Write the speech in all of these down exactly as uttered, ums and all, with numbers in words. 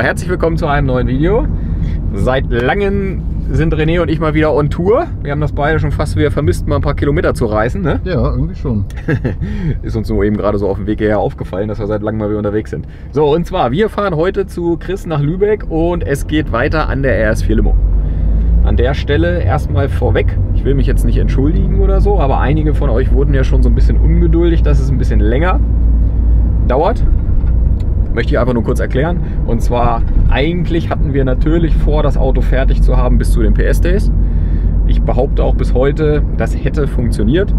herzlich willkommen zu einem neuen Video. Seit langem sind René und ich mal wieder on Tour. Wir haben das beide schon fast wieder vermisst, mal ein paar Kilometer zu reisen, ne? Ja, irgendwie schon. Ist uns nur eben gerade so auf dem Weg hierher aufgefallen, dass wir seit langem mal wieder unterwegs sind. So, und zwar, wir fahren heute zu Chris nach Lübeck und es geht weiter an der R S vier Limo. An der Stelle erstmal vorweg, ich will mich jetzt nicht entschuldigen oder so, aber einige von euch wurden ja schon so ein bisschen ungeduldig, dass es ein bisschen länger dauert. Möchte ich einfach nur kurz erklären. Und zwar, eigentlich hatten wir natürlich vor, das Auto fertig zu haben bis zu den P S-Days. Ich behaupte auch bis heute, das hätte funktioniert.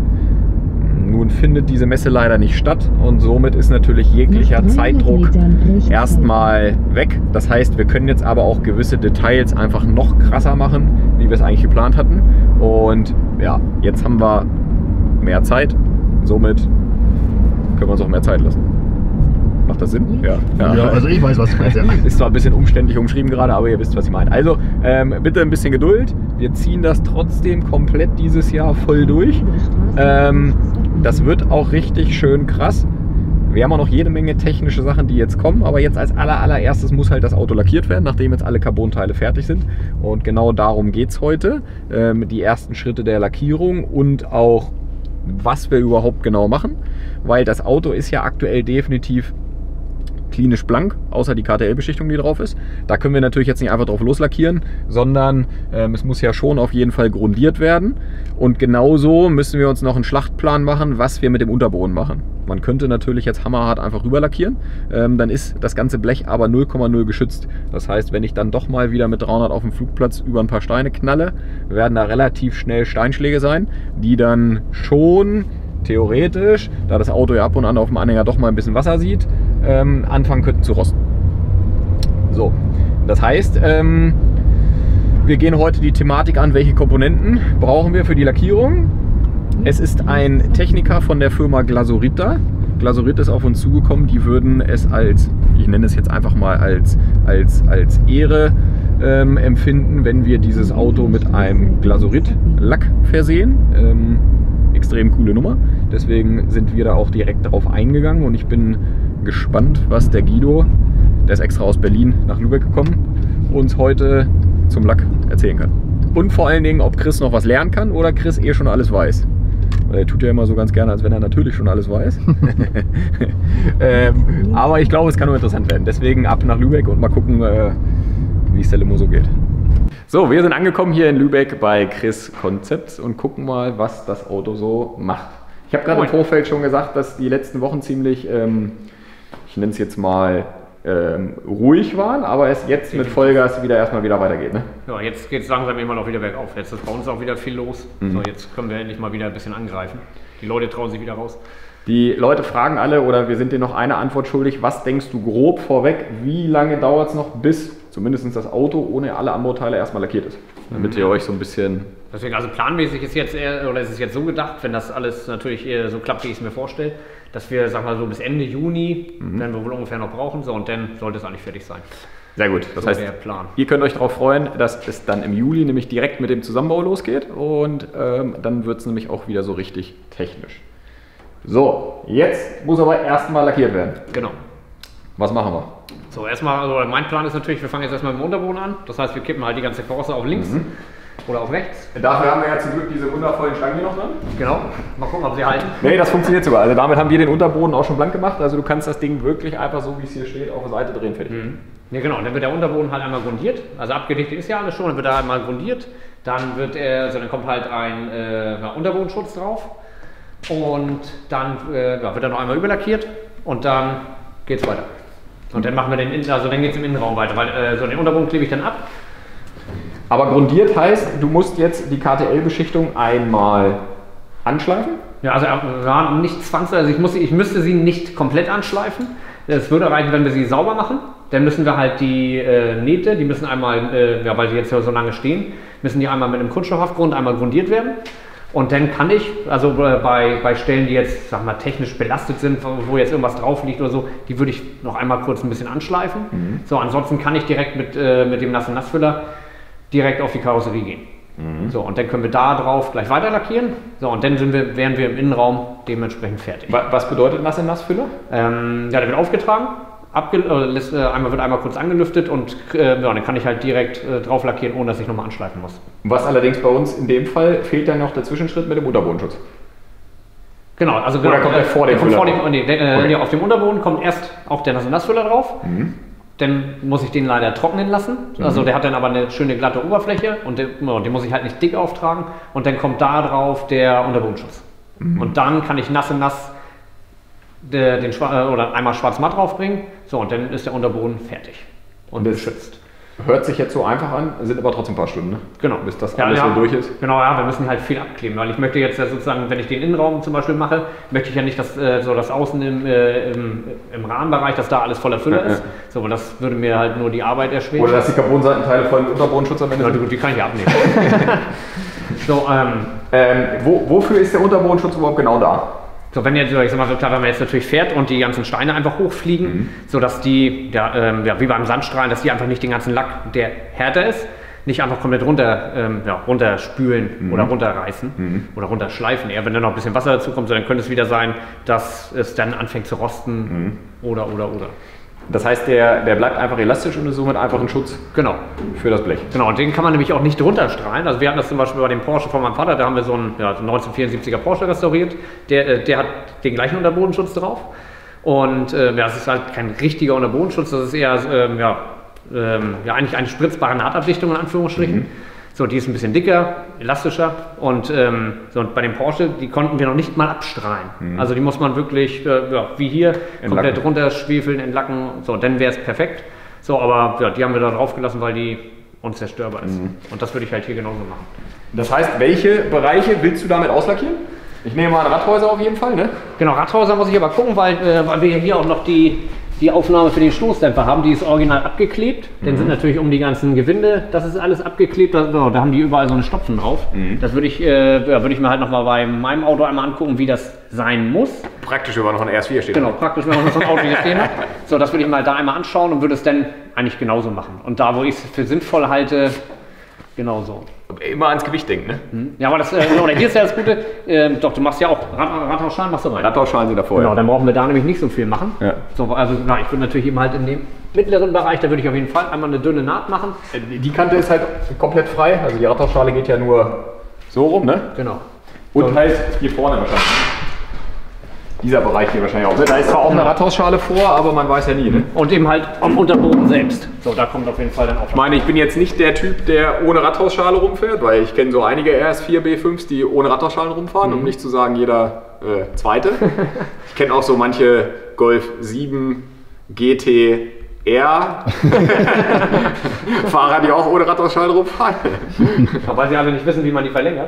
Nun findet diese Messe leider nicht statt und somit ist natürlich jeglicher Zeitdruck erstmal weg. Das heißt, wir können jetzt aber auch gewisse Details einfach noch krasser machen, wie wir es eigentlich geplant hatten. Und ja, jetzt haben wir mehr Zeit. Somit können wir uns auch mehr Zeit lassen. Macht das Sinn? Ja. Ja, ja, also ich weiß, was du meinst. Ja. Ist zwar ein bisschen umständlich umschrieben gerade, aber ihr wisst, was ich meine. Also ähm, bitte ein bisschen Geduld. Wir ziehen das trotzdem komplett dieses Jahr voll durch. Ähm, das wird auch richtig schön krass. Wir haben auch noch jede Menge technische Sachen, die jetzt kommen. Aber jetzt als aller, allererstes muss halt das Auto lackiert werden, nachdem jetzt alle Carbon-Teile fertig sind. Und genau darum geht es heute. Ähm, die ersten Schritte der Lackierung und auch, was wir überhaupt genau machen. Weil das Auto ist ja aktuell definitiv klinisch blank, außer die K T L-Beschichtung, die drauf ist. Da können wir natürlich jetzt nicht einfach drauf loslackieren, sondern ähm, es muss ja schon auf jeden Fall grundiert werden. Und genauso müssen wir uns noch einen Schlachtplan machen, was wir mit dem Unterboden machen. Man könnte natürlich jetzt hammerhart einfach rüber lackieren, ähm, dann ist das ganze Blech aber null Komma null geschützt. Das heißt, wenn ich dann doch mal wieder mit dreihundert auf dem Flugplatz über ein paar Steine knalle, werden da relativ schnell Steinschläge sein, die dann schon theoretisch, da das Auto ja ab und an auf dem Anhänger doch mal ein bisschen Wasser sieht, ähm, anfangen könnten zu rosten. So, das heißt, ähm, wir gehen heute die Thematik an, welche Komponenten brauchen wir für die Lackierung. Es ist ein Techniker von der Firma Glasurit. Glasurit ist auf uns zugekommen, die würden es als, ich nenne es jetzt einfach mal als, als, als Ehre ähm, empfinden, wenn wir dieses Auto mit einem Glasurit-Lack versehen. Ähm, extrem coole Nummer, deswegen sind wir da auch direkt darauf eingegangen und ich bin gespannt, was der Guido, der ist extra aus Berlin nach Lübeck gekommen, uns heute zum Lack erzählen kann. Und vor allen Dingen, ob Chris noch was lernen kann oder Chris eh schon alles weiß. Weil er tut ja immer so ganz gerne, als wenn er natürlich schon alles weiß. ähm, aber ich glaube, es kann nur interessant werden. Deswegen ab nach Lübeck und mal gucken, äh, wie es der Limo so geht. So, wir sind angekommen hier in Lübeck bei Chris Concepts und gucken mal, was das Auto so macht. Ich habe gerade im Vorfeld schon gesagt, dass die letzten Wochen ziemlich, ähm, ich nenne es jetzt mal, ähm, ruhig waren, aber es jetzt mit Vollgas wieder erstmal wieder weitergeht. Ne? Ja, jetzt geht es langsam immer noch wieder bergauf. Jetzt ist bei uns auch wieder viel los. Mhm. So, jetzt können wir endlich mal wieder ein bisschen angreifen. Die Leute trauen sich wieder raus. Die Leute fragen alle, oder wir sind dir noch eine Antwort schuldig, was denkst du grob vorweg, wie lange dauert es noch, bis zumindest das Auto ohne alle Anbauteile erstmal lackiert ist? Damit ihr euch so ein bisschen... Deswegen, also planmäßig ist jetzt eher, oder ist es jetzt so gedacht, wenn das alles natürlich eher so klappt, wie ich es mir vorstelle, dass wir, sag mal so bis Ende Juni, mhm. werden wir wohl ungefähr noch brauchen, so, und dann sollte es eigentlich fertig sein. Sehr gut, das so heißt, der Plan. Ihr könnt euch darauf freuen, dass es dann im Juli nämlich direkt mit dem Zusammenbau losgeht und ähm, dann wird es nämlich auch wieder so richtig technisch. So, jetzt muss aber erstmal lackiert werden. Genau. Was machen wir? So, erstmal, also mein Plan ist natürlich, wir fangen jetzt erstmal mit dem Unterboden an. Das heißt, wir kippen halt die ganze Karosse auf links mhm. oder auf rechts. Dafür haben wir ja zum Glück diese wundervollen Stangen hier noch dran. Genau. Mal gucken, ob sie halten. Nee, das funktioniert sogar. Also damit haben wir den Unterboden auch schon blank gemacht. Also du kannst das Ding wirklich einfach so, wie es hier steht, auf der Seite drehen, fertig. Mhm. Ja, genau. Und dann wird der Unterboden halt einmal grundiert. Also abgedichtet ist ja alles schon. Dann wird er einmal grundiert. Dann wird er, also dann kommt halt ein äh, Unterbodenschutz drauf. Und dann äh, ja, wird er noch einmal überlackiert und dann geht es weiter. Und dann machen wir den Innen, also dann geht es im Innenraum weiter, weil äh, so den Unterboden klebe ich dann ab. Aber grundiert heißt, du musst jetzt die K T L-Beschichtung einmal anschleifen? Ja, also ja, nicht zwangsläufig, also ich, muss, ich müsste sie nicht komplett anschleifen. Das würde reichen, wenn wir sie sauber machen. Dann müssen wir halt die äh, Nähte, die müssen einmal, äh, ja, weil die jetzt ja so lange stehen, müssen die einmal mit einem Kunststoffhaftgrund einmal grundiert werden. Und dann kann ich, also bei, bei Stellen, die jetzt, sag mal, technisch belastet sind, wo jetzt irgendwas drauf liegt oder so, die würde ich noch einmal kurz ein bisschen anschleifen. Mhm. So, ansonsten kann ich direkt mit, äh, mit dem nassen Nassfüller direkt auf die Karosserie gehen. Mhm. So, und dann können wir da drauf gleich weiter lackieren. So, und dann sind wir, wären wir im Innenraum dementsprechend fertig. Was bedeutet nasse Nassfüller? Ähm, ja, der wird aufgetragen. abge äh, lässt, äh, einmal wird einmal kurz angelüftet und äh, ja, dann kann ich halt direkt äh, drauf lackieren, ohne dass ich nochmal anschleifen muss. Was allerdings bei uns in dem Fall fehlt dann noch der Zwischenschritt mit dem Unterbodenschutz. Genau, also Oder genau, kommt der vor dem kommt Füller vor dem, drauf? nee, der, äh, Okay. nee, auf dem Unterboden kommt erst auch der Nass- und Nassfüller drauf. Mhm. Dann muss ich den leider trocknen lassen. Also der hat dann aber eine schöne glatte Oberfläche und den, den muss ich halt nicht dick auftragen. Und dann kommt da drauf der Unterbodenschutz. Mhm. Und dann kann ich nass in nass de, den Schwa oder einmal schwarz-matt draufbringen. So, und dann ist der Unterboden fertig und Das- geschützt. Hört sich jetzt so einfach an, sind aber trotzdem ein paar Stunden, ne? Genau. Bis das Ja, alles ja. so durch ist. Genau, ja, wir müssen halt viel abkleben, weil ich möchte jetzt ja sozusagen, wenn ich den Innenraum zum Beispiel mache, möchte ich ja nicht, dass äh, so das Außen im, äh, im, im Rahmenbereich, dass da alles voller Füller Ja, ist. ja. So, weil das würde mir halt nur die Arbeit erschweren. Oder dass die Carbonseitenteile voll mit Unterbodenschutz am Ende Ja, sind. gut, die kann ich ja abnehmen. so, ähm, Ähm, wo, wofür ist der Unterbodenschutz überhaupt genau da? So, wenn jetzt, ich sag mal, so klar, wenn man jetzt natürlich fährt und die ganzen Steine einfach hochfliegen, Mhm. sodass die, ja, ähm, ja, wie beim Sandstrahlen, dass die einfach nicht den ganzen Lack, der härter ist, nicht einfach komplett runter, ähm, ja, runterspülen Mhm. oder runterreißen Mhm. oder runterschleifen. Eher, wenn dann noch ein bisschen Wasser dazu kommt, so, dann könnte es wieder sein, dass es dann anfängt zu rosten oder, oder, oder. Das heißt, der, der bleibt einfach elastisch und ist somit einfach ein Schutz Genau. für das Blech. Genau, und den kann man nämlich auch nicht runterstrahlen. Also wir hatten das zum Beispiel bei dem Porsche von meinem Vater, da haben wir so einen, ja, so einen neunzehnhundertvierundsiebziger Porsche restauriert. Der, äh, der hat den gleichen Unterbodenschutz drauf. Und äh, ja, es ist halt kein richtiger Unterbodenschutz, das ist eher ähm, ja, ähm, ja, eigentlich eine spritzbare Nahtabdichtung in Anführungsstrichen. Mhm. So, die ist ein bisschen dicker, elastischer und, ähm, so, und bei dem Porsche, die konnten wir noch nicht mal abstrahlen. Mhm. Also die muss man wirklich, äh, ja, wie hier, Entlacken. komplett runterschwefeln, entlacken, so, dann wäre es perfekt. So, aber ja, die haben wir da drauf gelassen, weil die unzerstörbar ist. Mhm. Und das würde ich halt hier genauso machen. Das heißt, welche Bereiche willst du damit auslackieren? Ich nehme mal an Radhäuser auf jeden Fall, ne? Genau, Radhäuser muss ich aber gucken, weil, äh, weil wir ja hier auch noch die, die Aufnahme für den Stoßdämpfer haben. Die ist original abgeklebt. Mhm. Dann sind natürlich um die ganzen Gewinde, das ist alles abgeklebt. Da, da haben die überall so eine Stopfen drauf. Mhm. Das würde ich, äh, ja, würde ich mir halt nochmal bei meinem Auto einmal angucken, wie das sein muss. Praktisch, wenn man noch ein R S vier steht. Genau, praktisch, wenn man so ein Auto hier stehen hat. So, das würde ich mal da einmal anschauen und würde es dann eigentlich genauso machen. Und da, wo ich es für sinnvoll halte, genauso. Immer ans Gewicht denken, ne? Ja, aber das, äh, genau, hier ist ja das Gute, ähm, doch, du machst ja auch Rad, Radhausschalen, machst du rein. Radhausschalen sind da vorher. Genau, dann brauchen wir da nämlich nicht so viel machen. Ja. So, also na, ich würde natürlich eben halt in dem mittleren Bereich, da würde ich auf jeden Fall einmal eine dünne Naht machen. Die Kante ist halt komplett frei, also die Radhausschale geht ja nur so rum, ne? Genau. Und So. halt hier vorne wahrscheinlich. Dieser Bereich hier wahrscheinlich auch. Da ist zwar auch eine Radhausschale vor, aber man weiß ja nie, ne? Und eben halt am Unterboden selbst. So, da kommt auf jeden Fall dann auch. Ich meine, ich bin jetzt nicht der Typ, der ohne Radhausschale rumfährt, weil ich kenne so einige R S vier B fünfs, die ohne Radhausschalen rumfahren, um nicht zu sagen jeder äh, Zweite. Ich kenne auch so manche Golf sieben G T R Fahrer, die auch ohne Radhausschale rumfahren. Weil sie alle nicht wissen, wie man die verlängert.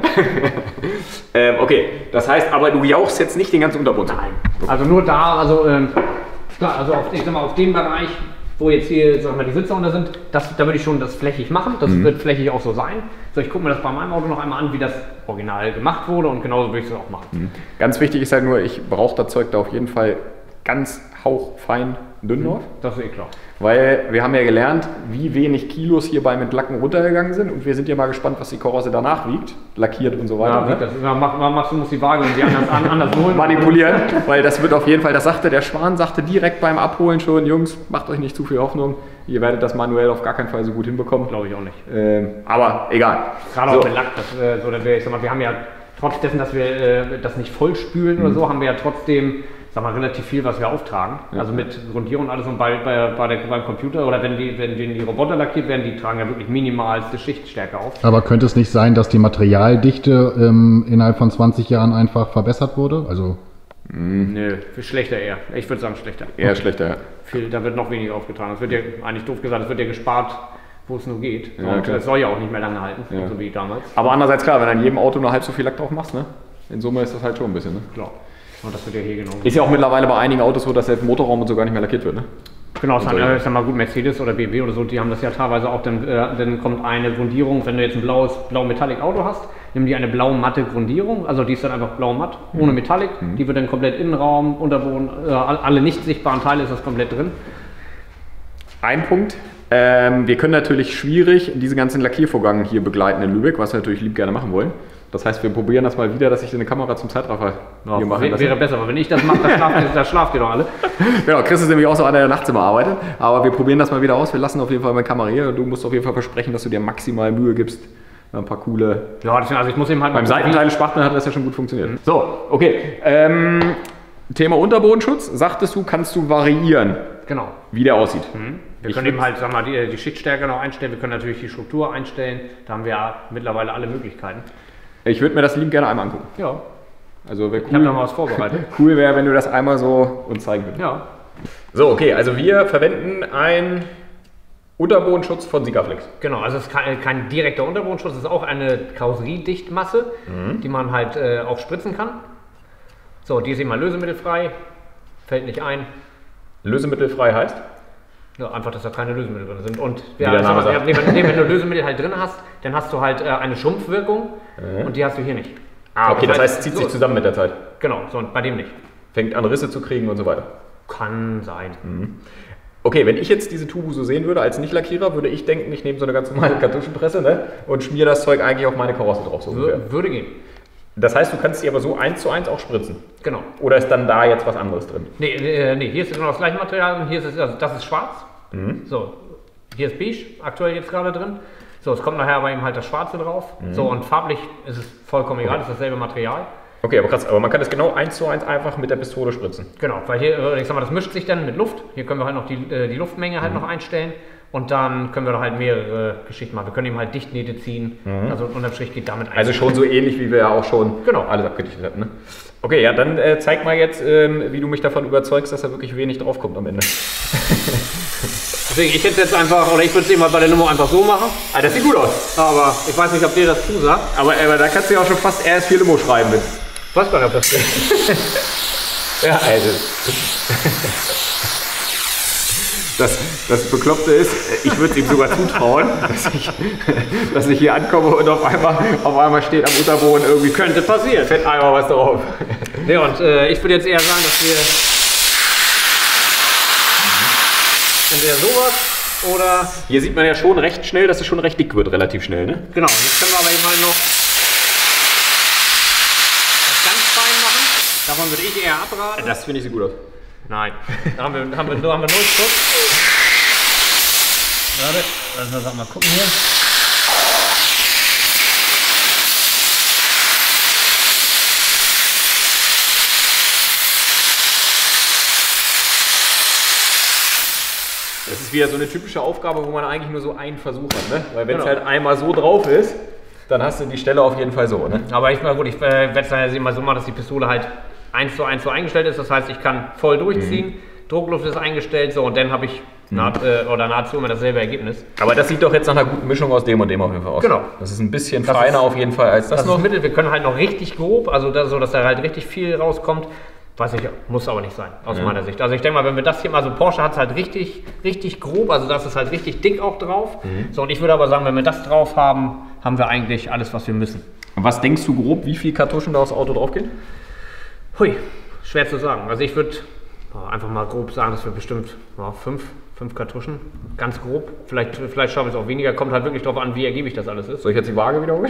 ähm, okay, das heißt aber, du jauchst jetzt nicht den ganzen Unterboden. Nein. Also nur da, also, ähm, klar, also auf, ich sag mal, auf dem Bereich, wo jetzt hier sag mal, die Sitze unter sind, das, da würde ich schon das flächig machen. Das wird flächig auch so sein. So, ich gucke mir das bei meinem Auto noch einmal an, wie das original gemacht wurde und genauso würde ich es auch machen. Ganz wichtig ist halt nur, ich brauche das Zeug da auf jeden Fall ganz hauchfein dünn drauf. Das ist eh klar. Weil wir haben ja gelernt, wie wenig Kilos hier beim Entlacken runtergegangen sind und wir sind ja mal gespannt, was die Karosse danach wiegt, lackiert und so weiter. Ja, ne? das, ja, mach, mach, machst du musst die Waage und die anders, an, anders holen. Manipulieren, weil das wird auf jeden Fall, das sagte der Schwan, sagte direkt beim Abholen schon, Jungs, macht euch nicht zu viel Hoffnung, ihr werdet das manuell auf gar keinen Fall so gut hinbekommen. Glaube ich auch nicht. Ähm, aber egal. Gerade So. auch mit Lack, das, äh, so, dass wir, ich sag mal, wir haben ja trotz dessen, dass wir äh, das nicht voll spülen oder so, haben wir ja trotzdem, sag mal, relativ viel, was wir auftragen. Ja. Also mit Grundierung und alles und bei, bei, bei der, beim Computer oder wenn die, wenn, wenn die Roboter lackiert werden, die tragen ja wirklich minimalste Schichtstärke auf. Aber könnte es nicht sein, dass die Materialdichte ähm, innerhalb von zwanzig Jahren einfach verbessert wurde? Also Nö, viel schlechter eher. Ich würde sagen schlechter. Eher schlechter, ja. Viel, da wird noch weniger aufgetragen. Es wird ja, eigentlich doof gesagt, es wird ja gespart, wo es nur geht. Ja, und klar. es soll ja auch nicht mehr lange halten, Ja. so wie damals. Aber andererseits klar, wenn du an jedem Auto nur halb so viel Lack drauf machst, ne? In Summe ist das halt schon ein bisschen, ne? Klar. Und das wird ja hier genauso. Ist ja auch mittlerweile bei einigen Autos so, dass der Motorraum und so gar nicht mehr lackiert wird, ne? Genau, es Und hat, so, äh, ja. ich sag mal gut, Mercedes oder B M W oder so, die haben das ja teilweise auch, dann, äh, dann kommt eine Grundierung, wenn du jetzt ein blaues, blau Metallic Auto hast, nehmen die eine blau matte Grundierung, also die ist dann einfach blau matt, ohne Metallic, die wird dann komplett Innenraum, Unterboden, äh, alle nicht sichtbaren Teile ist das komplett drin. Ein Punkt. Ähm, wir können natürlich schwierig diesen ganzen Lackiervorgang hier begleiten in Lübeck, was wir natürlich lieb gerne machen wollen. Das heißt, wir probieren das mal wieder, dass ich eine Kamera zum Zeitraffer ja, hier mache. Wäre besser, aber wenn ich das mache, dann schlaft, ihr, dann schlaft ihr doch alle. Genau, Chris ist nämlich auch so einer, der nachts immer arbeitet. Aber wir probieren das mal wieder aus. Wir lassen auf jeden Fall meine Kamera hier. Du musst auf jeden Fall versprechen, dass du dir maximal Mühe gibst. Ein paar coole... Ja, deswegen, also ich muss eben halt... Beim Seitenteile Spachteln hat das ja schon gut funktioniert. Mhm. So, okay. Ähm, Thema Unterbodenschutz. Sagtest du, kannst du variieren, genau, wie der aussieht. Mhm. Wir ich können eben halt, sag mal, die, die Schichtstärke noch einstellen. Wir können natürlich die Struktur einstellen. Da haben wir ja mittlerweile alle Möglichkeiten. Ich würde mir das liebend gerne einmal angucken. Ja. Also cool, ich habe da mal was vorbereitet. Cool wäre, wenn du das einmal so uns zeigen würdest. Ja. So, okay, also wir verwenden ein... Unterbodenschutz von Sikaflex. Genau, also es ist kein, kein direkter Unterbodenschutz, es ist auch eine Karosseriedichtmasse, mhm. die man halt äh, auch spritzen kann. So, die ist immer lösemittelfrei, fällt nicht ein. Lösemittelfrei heißt? Ja, einfach, dass da keine Lösemittel drin sind. Und ja, also, ja, nee, wenn, nee, wenn du Lösemittel halt drin hast, dann hast du halt äh, eine Schrumpfwirkung mhm. und die hast du hier nicht. Ah, okay, das heißt, es zieht so, sich zusammen mit der Zeit. Genau, so, und bei dem nicht. Fängt an Risse zu kriegen und so weiter. Kann sein. Mhm. Okay, wenn ich jetzt diese Tubu so sehen würde als Nicht-Lackierer, würde ich denken, ich nehme so eine ganz normale Kartuschenpresse, ne, und schmiere das Zeug eigentlich auf meine Karosse drauf. So Wür würde gehen. Das heißt, du kannst die aber so eins zu eins auch spritzen? Genau. Oder ist dann da jetzt was anderes drin? Nee, äh, nee, hier ist genau das gleiche Material und hier ist es, also das ist schwarz. Mhm. So, hier ist beige, aktuell jetzt gerade drin. So, es kommt nachher aber eben halt das Schwarze drauf. Mhm. So, und farblich ist es vollkommen egal, das ist dasselbe Material. Okay, aber krass, aber man kann das genau eins zu eins einfach mit der Pistole spritzen. Genau, weil hier, ich sag mal, das mischt sich dann mit Luft. Hier können wir halt noch die, die Luftmenge halt mhm. noch einstellen und dann können wir da halt mehrere Geschichten machen. Wir können eben halt Dichtnähte ziehen, mhm. also unterm Strich geht damit ein. Also schon so ähnlich, wie wir ja auch schon genau. alles abgedichtet hatten. Ne? Okay, ja, dann äh, zeig mal jetzt, ähm, wie du mich davon überzeugst, dass da wirklich wenig draufkommt am Ende. Deswegen, ich hätte jetzt einfach, oder ich würde es eben mal bei der Nummer einfach so machen. Ah, das sieht gut aus. Aber ich weiß nicht, ob dir das zusagt. Aber, aber da kannst du ja auch schon fast R S vier Limo schreiben mit. Ich weiß gar nicht, ob das geht. Ja, also. Das, das Bekloppte ist, ich würde es ihm sogar zutrauen, dass ich, dass ich hier ankomme und auf einmal, auf einmal steht am Unterboden irgendwie. Könnte passieren. Fällt einmal was drauf. Ja, und äh, ich würde jetzt eher sagen, dass wir entweder sowas oder. Hier sieht man ja schon recht schnell, dass es schon recht dick wird, relativ schnell, ne? Genau, jetzt können wir aber eben halt noch. Davon würde ich eher abraten. Das finde ich so gut aus. Nein. Da haben wir, haben wir, da haben wir null Schutz. Warte, lass uns mal gucken hier. Das ist wieder so eine typische Aufgabe, wo man eigentlich nur so einen Versuch hat, ne? Weil wenn es genau. halt einmal so drauf ist, dann hast du die Stelle auf jeden Fall so, ne? Aber ich mal gut, ich äh, werde es dann mal so machen, dass die Pistole halt eins zu eins so eingestellt ist. Das heißt, ich kann voll durchziehen, mhm. Druckluft ist eingestellt, so und dann habe ich mhm. naht, äh, oder nahezu immer dasselbe Ergebnis. Aber das sieht doch jetzt nach einer guten Mischung aus dem und dem auf jeden Fall aus. Genau. Das ist ein bisschen das feiner ist, auf jeden Fall als das, das noch. Ist Mittel. Wir können halt noch richtig grob, also das, so, dass da halt richtig viel rauskommt. Weiß ich, muss aber nicht sein, aus ja. meiner Sicht. Also ich denke mal, wenn wir das hier mal, so Porsche hat es halt richtig, richtig grob, also das ist halt richtig dick auch drauf. Mhm. So, und ich würde aber sagen, wenn wir das drauf haben, haben wir eigentlich alles, was wir müssen. Und was denkst du grob, wie viele Kartuschen da aufs Auto draufgehen? Hui, schwer zu sagen. Also ich würde einfach mal grob sagen, dass wir bestimmt ja, fünf, fünf Kartuschen, ganz grob. Vielleicht, vielleicht schaffen wir es auch weniger, kommt halt wirklich darauf an, wie ergiebig das alles ist. Soll ich jetzt die Waage wiederholen?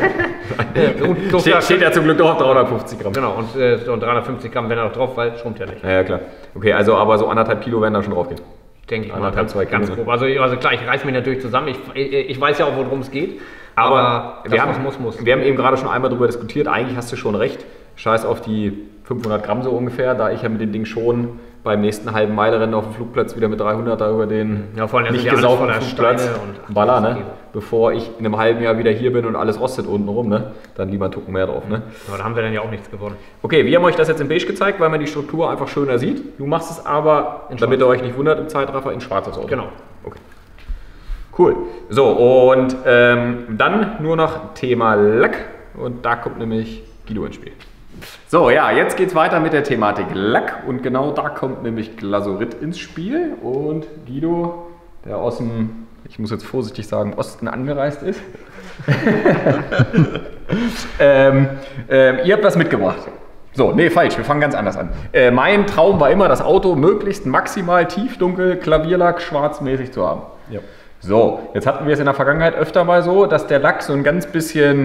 ja, so steht, steht ja zum Glück doch auf dreihundertfünfzig Gramm. Genau, und, äh, und dreihundertfünfzig Gramm werden da noch drauf, weil schrumpft ja nicht. Ja, ja, klar. Okay, also aber so anderthalb Kilo werden da schon draufgehen. Denke ich mal, ganz, ganz grob. Also, also klar, ich reiß mich natürlich zusammen. Ich, ich, ich weiß ja auch, worum es geht. Aber, aber wir, das, haben, muss, muss. wir haben eben gerade schon einmal darüber diskutiert. Eigentlich hast du schon recht. Scheiß auf die fünfhundert Gramm so ungefähr, da ich ja mit dem Ding schon beim nächsten halben Meilerennen auf dem Flugplatz wieder mit dreihunderter über den ja, vor allem nicht gesaugten Flugplatz und baller, ne? Bevor ich in einem halben Jahr wieder hier bin und alles rostet unten rum, ne? Dann lieber einen Tucken mehr drauf, ne? Aber da haben wir dann ja auch nichts gewonnen. Okay, wir haben euch das jetzt in beige gezeigt, weil man die Struktur einfach schöner sieht. Du machst es aber, in damit ihr euch nicht wundert, im Zeitraffer in schwarzes Auto. Genau. Okay. Cool. So, und ähm, dann nur noch Thema Lack und da kommt nämlich Guido ins Spiel. So, ja, jetzt geht's weiter mit der Thematik Lack und genau da kommt nämlich Glasurit ins Spiel und Guido, der aus dem, ich muss jetzt vorsichtig sagen, Osten angereist ist. ähm, ähm, ihr habt was mitgebracht. So, nee, falsch, wir fangen ganz anders an. Äh, mein Traum war immer, das Auto möglichst maximal tiefdunkel, Klavierlack, schwarzmäßig zu haben. Ja. So, jetzt hatten wir es in der Vergangenheit öfter mal so, dass der Lack so ein ganz bisschen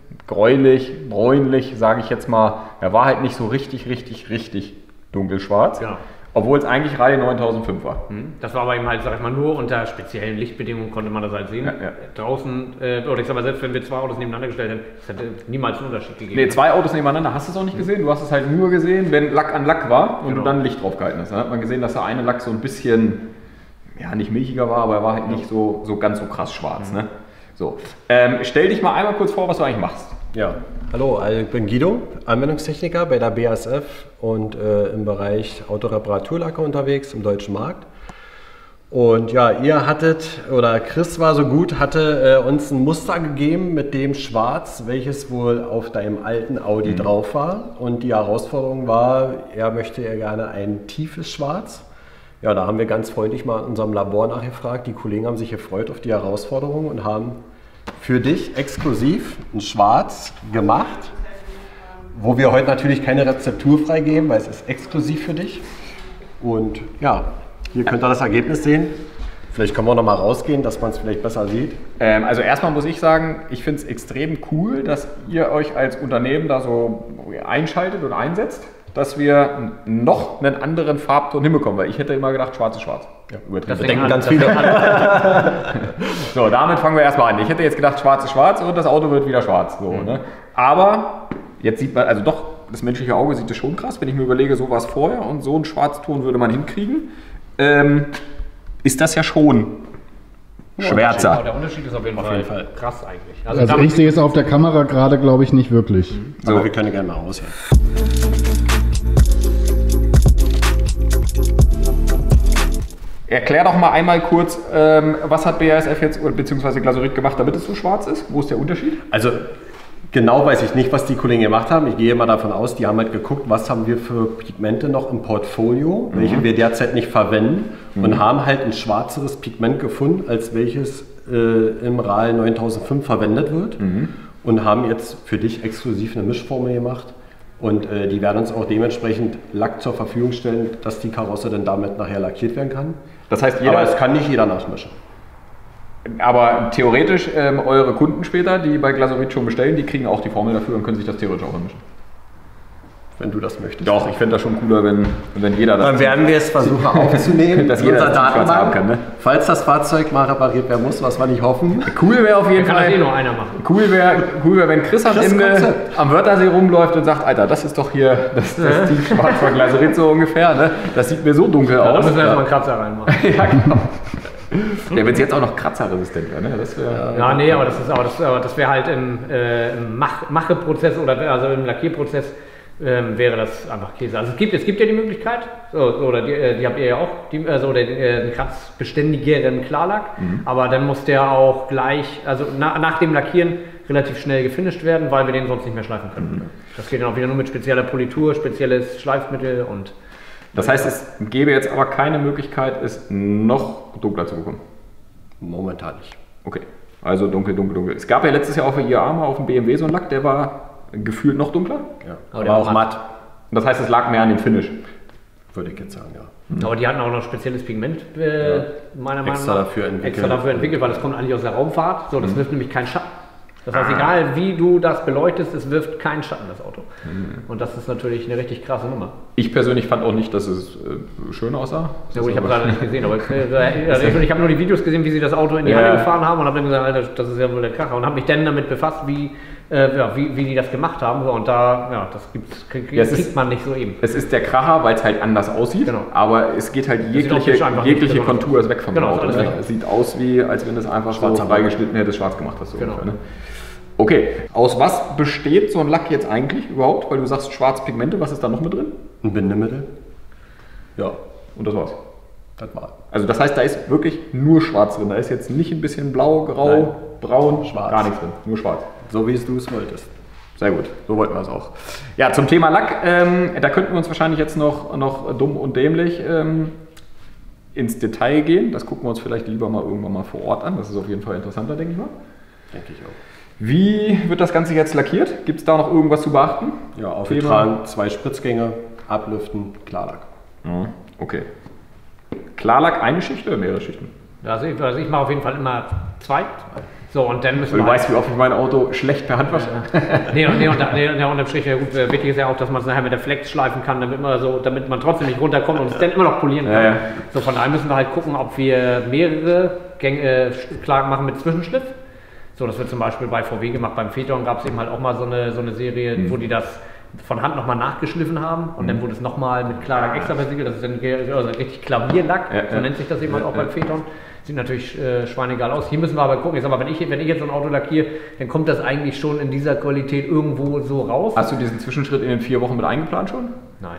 gräulich, bräunlich, sage ich jetzt mal. Er war halt nicht so richtig, richtig, richtig dunkelschwarz. Genau. Obwohl es eigentlich Rallye neuntausendfünf war. Das war aber eben halt, sag ich mal, nur unter speziellen Lichtbedingungen konnte man das halt sehen. Ja, ja. Draußen, äh, oder ich sag mal, selbst wenn wir zwei Autos nebeneinander gestellt hätten, es hätte niemals einen Unterschied gegeben. Nee, zwei Autos nebeneinander hast du es auch nicht gesehen. Du hast es halt nur gesehen, wenn Lack an Lack war und Genau. du dann Licht drauf gehalten hast. Dann hat man gesehen, dass der eine Lack so ein bisschen, ja, nicht milchiger war, aber er war halt nicht so, so ganz so krass schwarz. Ne? So. Ähm, stell dich mal einmal kurz vor, was du eigentlich machst. Ja, hallo, also ich bin Guido, Anwendungstechniker bei der B A S F und äh, im Bereich Autoreparaturlacke unterwegs im deutschen Markt. Und ja, ihr hattet, oder Chris war so gut, hatte äh, uns ein Muster gegeben mit dem Schwarz, welches wohl auf deinem alten Audi mhm. drauf war. Und die Herausforderung war, er möchte ja gerne ein tiefes Schwarz. Ja, da haben wir ganz freundlich mal in unserem Labor nachgefragt. Die Kollegen haben sich gefreut auf die Herausforderung und haben für dich exklusiv ein Schwarz gemacht, wo wir heute natürlich keine Rezeptur freigeben, weil es ist exklusiv für dich. Und ja, hier könnt ihr das Ergebnis sehen. Vielleicht können wir noch mal rausgehen, dass man es vielleicht besser sieht. Ähm, also erstmal muss ich sagen, ich finde es extrem cool, dass ihr euch als Unternehmen da so einschaltet und einsetzt, dass wir noch einen anderen Farbton hinbekommen, weil ich hätte immer gedacht, schwarz ist schwarz. Ja, das denken ganz viele. So, damit fangen wir erstmal an. Ich hätte jetzt gedacht, schwarz ist schwarz und das Auto wird wieder schwarz. So, mhm. ne? Aber jetzt sieht man, also doch, das menschliche Auge sieht das schon krass, wenn ich mir überlege, so war es vorher und so einen Schwarzton würde man hinkriegen. Ähm, ist das ja schon schwärzer. Ja, der Unterschied ist auf jeden, auf Fall, jeden Fall krass eigentlich. Also, also ich sehe es auf der Kamera gerade, glaube ich, nicht wirklich. Mhm. So, aber wir können gerne mal aushören. Erklär doch mal einmal kurz, ähm, was hat B A S F jetzt bzw. Glasurit gemacht, damit es so schwarz ist? Wo ist der Unterschied? Also genau weiß ich nicht, was die Kollegen gemacht haben. Ich gehe mal davon aus, die haben halt geguckt, was haben wir für Pigmente noch im Portfolio, mhm. welche wir derzeit nicht verwenden mhm. und haben halt ein schwarzeres Pigment gefunden, als welches äh, im RAL neuntausendfünf verwendet wird mhm. und haben jetzt für dich exklusiv eine Mischformel gemacht. Und äh, die werden uns auch dementsprechend Lack zur Verfügung stellen, dass die Karosse dann damit nachher lackiert werden kann. Das heißt, jeder, aber es kann nicht jeder nachmischen. Aber theoretisch, ähm, eure Kunden später, die bei Glasurit schon bestellen, die kriegen auch die Formel dafür und können sich das theoretisch auch mischen. Wenn du das möchtest. Doch, ich fände das schon cooler, wenn, wenn jeder das... Dann werden wir es versuchen aufzunehmen, dass jeder das Datenbank haben kann, ne? Falls das Fahrzeug mal repariert werden muss, was wir nicht hoffen. Cool wäre auf jeden Fall... Kann das eh nur einer machen. Cool wäre, cool wär, wenn Chris am Chris Ende am Wörthersee rumläuft und sagt, Alter, das ist doch hier das, das Team Schwarz von Glasurit so ungefähr, ne? Das sieht mir so dunkel ja, aus. Da müssen wir erstmal einen Kratzer reinmachen. Ja, genau. Ja, wenn es jetzt auch noch kratzerresistent wäre, ne? Das wär, ja, nee, aber das ist aber das, das wäre halt im, äh, im Mach, Macheprozess oder also im Lackierprozess ähm, wäre das einfach Käse. Also es gibt, es gibt ja die Möglichkeit, so, oder die, äh, die habt ihr ja auch, die, also den, äh, den kratzbeständigeren Klarlack, mhm. aber dann muss der auch gleich, also na, nach dem Lackieren relativ schnell gefinisht werden, weil wir den sonst nicht mehr schleifen können. Mhm. Das geht dann auch wieder nur mit spezieller Politur, spezielles Schleifmittel und... Das heißt, es gäbe jetzt aber keine Möglichkeit, es noch dunkler zu bekommen? Momentan nicht. Okay, also dunkel, dunkel, dunkel. Es gab ja letztes Jahr auch für I A mal auf dem B M W so einen Lack, der war gefühlt noch dunkler. Ja, aber, aber auch matt. matt. Das heißt, es lag mehr an dem Finish? Würde ich jetzt sagen, ja. Mhm. Aber die hatten auch noch spezielles Pigment, äh, ja. meiner Meinung nach. Extra dafür entwickelt. Extra dafür entwickelt, weil das kommt eigentlich aus der Raumfahrt. So, das mhm. wirft nämlich keinen Schatten. Das heißt, egal wie du das beleuchtest, es wirft keinen Schatten, das Auto. Mhm. Und das ist natürlich eine richtig krasse Nummer. Ich persönlich fand auch nicht, dass es äh, schön aussah. Ja gut, ich habe es leider nicht gesehen, aber ich, äh, ich habe nur die Videos gesehen, wie sie das Auto in die ja. Halle gefahren haben und habe dann gesagt, Alter, das ist ja wohl der Kracher. Und habe mich dann damit befasst, wie, äh, ja, wie, wie die das gemacht haben. So, und da, ja, das gibt's, kriegt, ja, kriegt ist, man nicht so eben. Es ist der Kracher, weil es halt anders aussieht, genau. aber es geht halt jegliche, jegliche Kontur ist weg vom genau, Auto. Ne? Es sieht aus, wie als wenn es einfach schwarz freigeschnitten hätte, schwarz gemacht hast. So genau. ungefähr, ne? Okay, aus was besteht so ein Lack jetzt eigentlich überhaupt? Weil du sagst Schwarzpigmente, was ist da noch mit drin? Ein Bindemittel. Ja, und das war's. Das war's. Also das heißt, da ist wirklich nur schwarz drin. Da ist jetzt nicht ein bisschen blau, grau, Nein. braun, schwarz. Gar nichts drin, nur schwarz. So wie es du es wolltest. Sehr gut, so wollten wir es auch. Ja, zum Thema Lack, ähm, da könnten wir uns wahrscheinlich jetzt noch, noch dumm und dämlich ähm, ins Detail gehen. Das gucken wir uns vielleicht lieber mal irgendwann mal vor Ort an. Das ist auf jeden Fall interessanter, denke ich mal. Denke ich auch. Wie wird das Ganze jetzt lackiert? Gibt es da noch irgendwas zu beachten? Ja, aufgetragen, zwei Spritzgänge, ablüften, Klarlack. Ja, okay. Klarlack eine Schicht oder mehrere Schichten? Also ich, also ich mache auf jeden Fall immer zwei. So, und dann müssen Du wir weißt, wie oft ich mein Auto schlecht per Hand wasche. nee, nee, und, nee, nee, unterm Strich, ja gut, wichtig ist ja auch, dass man es nachher mit der Flex schleifen kann, damit man, so, damit man trotzdem nicht runterkommt und es dann immer noch polieren kann. Ja, ja. So, von daher müssen wir halt gucken, ob wir mehrere Gänge äh, Klagen machen mit Zwischenschliff. So, das wird zum Beispiel bei V W gemacht. Beim Phaeton gab es eben halt auch mal so eine, so eine Serie, mhm. wo die das von Hand nochmal nachgeschliffen haben und mhm. dann wurde es nochmal mit Klarlack extra versiegelt. Das ist dann also richtig Klavierlack, ja, so ja. nennt sich das eben halt auch ja, beim Phaeton. Sieht natürlich äh, schweinegal aus. Hier müssen wir aber gucken. Ich sag mal, wenn ich, wenn ich jetzt so ein Auto lackiere, dann kommt das eigentlich schon in dieser Qualität irgendwo so raus. Hast du diesen Zwischenschritt in den vier Wochen mit eingeplant schon? Nein.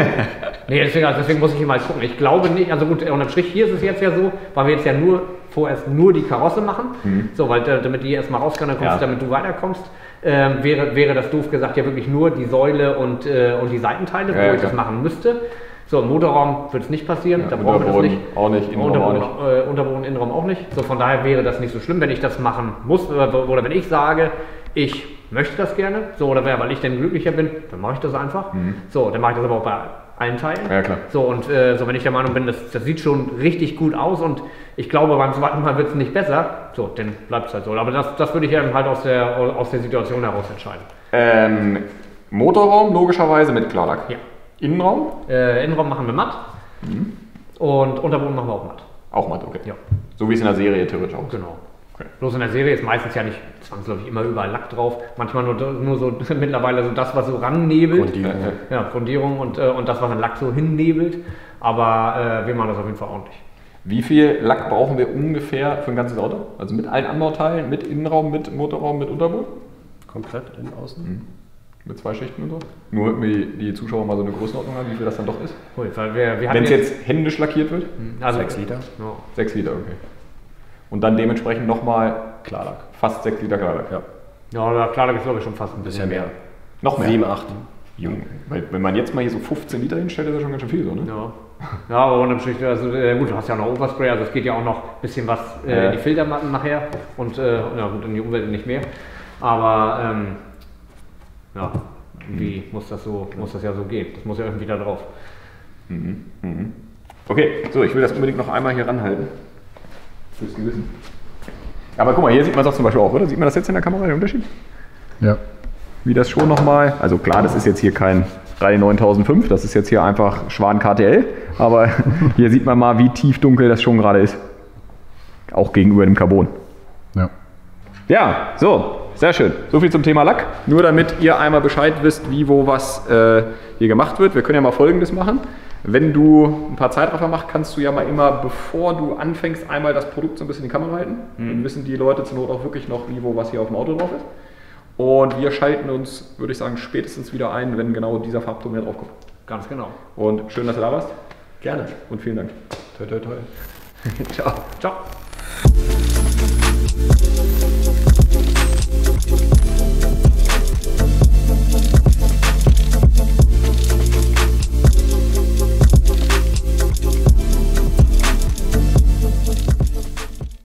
nee, deswegen, also deswegen muss ich hier mal gucken. Ich glaube nicht, also gut, unterm Strich, hier ist es jetzt ja so, weil wir jetzt ja nur vorerst nur die Karosse machen, mhm. so, weil damit die erstmal raus kann, dann kommst, ja. damit du weiterkommst, ähm, wäre, wäre das doof gesagt ja wirklich nur die Säule und, äh, und die Seitenteile, ja, wo ja, ich klar. das machen müsste. So, im Motorraum wird es nicht passieren, ja, da brauchen wir das nicht. Auch nicht, Innenraum auch nicht. Äh, Unterboden, Innenraum auch nicht. So, von daher wäre das nicht so schlimm, wenn ich das machen muss oder, oder wenn ich sage, ich möchte das gerne, so, oder weil ich dann glücklicher bin, dann mache ich das einfach. Mhm. So, dann mache ich das aber auch bei allen Teilen. Ja, klar. So, und äh, so, wenn ich der Meinung bin, das, das sieht schon richtig gut aus und ich glaube, beim zweiten Mal wird es nicht besser, so, dann bleibt es halt so. Aber das, das würde ich ja halt aus der, aus der Situation heraus entscheiden. Ähm, Motorraum logischerweise mit Klarlack. Ja. Innenraum? Äh, Innenraum machen wir matt. Mhm. Und Unterboden machen wir auch matt. Auch matt, okay. Ja. So wie es in der Serie theoretisch auch ist. Genau. Okay. Bloß in der Serie ist meistens ja nicht zwangsläufig immer überall Lack drauf. Manchmal nur, nur so mittlerweile so das, was so rannebelt. Grundierung. Ja, Grundierung und, äh, und das, was ein Lack so hinnebelt. Aber äh, wir machen das auf jeden Fall ordentlich. Wie viel Lack brauchen wir ungefähr für ein ganzes Auto? Also mit allen Anbauteilen, mit Innenraum, mit Motorraum, mit Unterboden? Komplett innen, außen? Mhm. Mit zwei Schichten und so? Nur damit die, die Zuschauer mal so eine Größenordnung haben, wie viel das dann doch ist. Cool, weil wir, wir wenn es jetzt, jetzt händisch lackiert wird? Also sechs Liter. Ja. Sechs Liter, okay. Und dann dementsprechend nochmal Klarlack. Fast sechs Liter Klarlack, ja. Ja, Klarlack ist glaube ich schon fast ein bisschen mehr. mehr. Noch mehr? sieben, acht. Junge, weil wenn man jetzt mal hier so fünfzehn Liter hinstellt, ist das schon ganz schön viel, so, ne? Ja. Ja, aber unterm Strich, also äh, gut, du hast ja auch noch Overspray, also es geht ja auch noch ein bisschen was äh, ja. in die Filtermatten nachher und äh, ja, gut, in die Umwelt nicht mehr. Aber ähm, ja, irgendwie mhm. muss das so, muss das ja so gehen. Das muss ja irgendwie da drauf. Mhm. Mhm. Okay, so, ich will das unbedingt noch einmal hier ranhalten. Fürs Gewissen. Aber guck mal, hier sieht man es auch zum Beispiel auch, oder? Sieht man das jetzt in der Kamera, den Unterschied? Ja. Wie das schon nochmal, also klar, das ist jetzt hier kein Rallye neuntausendfünf, das ist jetzt hier einfach Schwan K T L, aber hier sieht man mal, wie tief dunkel das schon gerade ist. Auch gegenüber dem Carbon. Ja. Ja, so, sehr schön. So viel zum Thema Lack. Nur damit ihr einmal Bescheid wisst, wie, wo, was äh, hier gemacht wird. Wir können ja mal Folgendes machen. Wenn du ein paar Zeitraffer machst, kannst du ja mal immer, bevor du anfängst, einmal das Produkt so ein bisschen in die Kamera halten. Mhm. Dann wissen die Leute zur Not auch wirklich noch, wie, wo, was hier auf dem Auto drauf ist. Und wir schalten uns, würde ich sagen, spätestens wieder ein, wenn genau dieser Farbton hier drauf kommt. Ganz genau. Und schön, dass du da warst. Gerne. Und vielen Dank. Toi, toi, toi. Ciao. Ciao.